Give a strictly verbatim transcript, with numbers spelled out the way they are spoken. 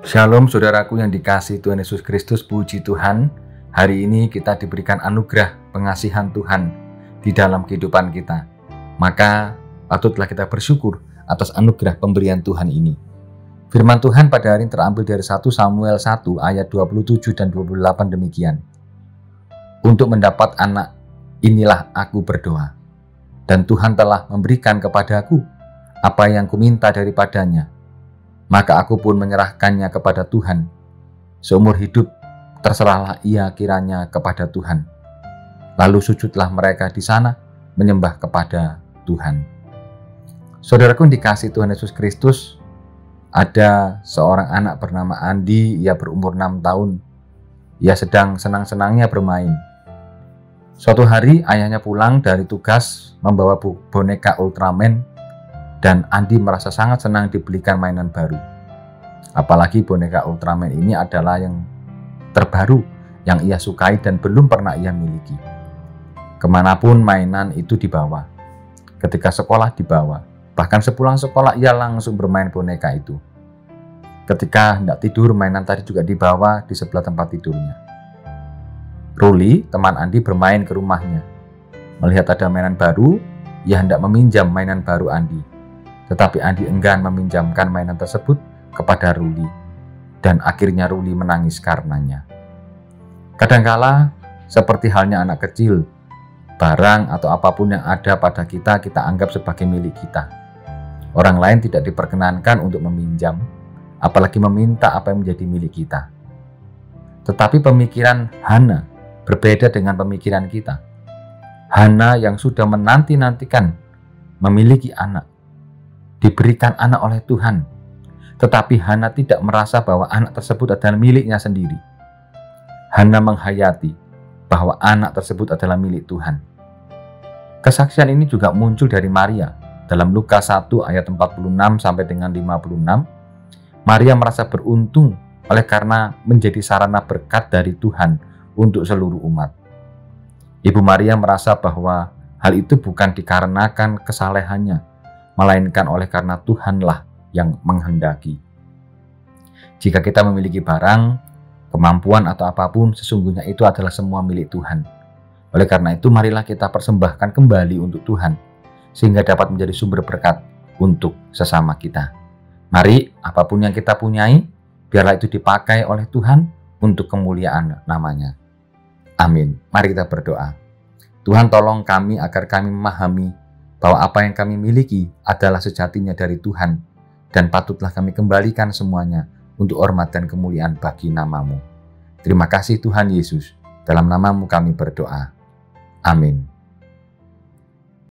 Shalom saudaraku yang dikasihi Tuhan Yesus Kristus, puji Tuhan. Hari ini kita diberikan anugerah pengasihan Tuhan di dalam kehidupan kita. Maka patutlah kita bersyukur atas anugerah pemberian Tuhan ini. Firman Tuhan pada hari ini terambil dari satu Samuel satu ayat dua puluh tujuh dan dua puluh delapan demikian. Untuk mendapat anak, inilah aku berdoa. Dan Tuhan telah memberikan kepadaku apa yang kuminta daripadanya. Maka aku pun menyerahkannya kepada Tuhan. Seumur hidup terserahlah ia kiranya kepada Tuhan. Lalu sujudlah mereka di sana menyembah kepada Tuhan. Saudaraku yang dikasihi Tuhan Yesus Kristus, ada seorang anak bernama Andi, ia berumur enam tahun. Ia sedang senang-senangnya bermain. Suatu hari ayahnya pulang dari tugas membawa boneka Ultraman, dan Andi merasa sangat senang dibelikan mainan baru. Apalagi boneka Ultraman ini adalah yang terbaru yang ia sukai dan belum pernah ia miliki. Kemanapun mainan itu dibawa. Ketika sekolah dibawa. Bahkan sepulang sekolah ia langsung bermain boneka itu. Ketika hendak tidur, mainan tadi juga dibawa di sebelah tempat tidurnya. Ruli, teman Andi, bermain ke rumahnya. Melihat ada mainan baru, ia hendak meminjam mainan baru Andi. Tetapi Andi enggan meminjamkan mainan tersebut kepada Ruli, dan akhirnya Ruli menangis karenanya. Kadangkala, seperti halnya anak kecil, barang atau apapun yang ada pada kita, kita anggap sebagai milik kita. Orang lain tidak diperkenankan untuk meminjam, apalagi meminta apa yang menjadi milik kita. Tetapi pemikiran Hana berbeda dengan pemikiran kita. Hana yang sudah menanti-nantikan memiliki anak, diberikan anak oleh Tuhan, tetapi Hana tidak merasa bahwa anak tersebut adalah miliknya sendiri. Hana menghayati bahwa anak tersebut adalah milik Tuhan. Kesaksian ini juga muncul dari Maria dalam Lukas satu ayat empat puluh enam sampai dengan lima puluh enam. Maria merasa beruntung oleh karena menjadi sarana berkat dari Tuhan untuk seluruh umat. Ibu Maria merasa bahwa hal itu bukan dikarenakan kesalehannya, melainkan oleh karena Tuhanlah yang menghendaki. Jika kita memiliki barang, kemampuan atau apapun, sesungguhnya itu adalah semua milik Tuhan. Oleh karena itu, marilah kita persembahkan kembali untuk Tuhan, sehingga dapat menjadi sumber berkat untuk sesama kita. Mari, apapun yang kita punyai, biarlah itu dipakai oleh Tuhan untuk kemuliaan namanya. Amin. Mari kita berdoa. Tuhan, tolong kami agar kami memahami bahwa apa yang kami miliki adalah sejatinya dari Tuhan, dan patutlah kami kembalikan semuanya untuk hormat dan kemuliaan bagi nama-Mu. Terima kasih Tuhan Yesus, dalam nama-Mu kami berdoa. Amin.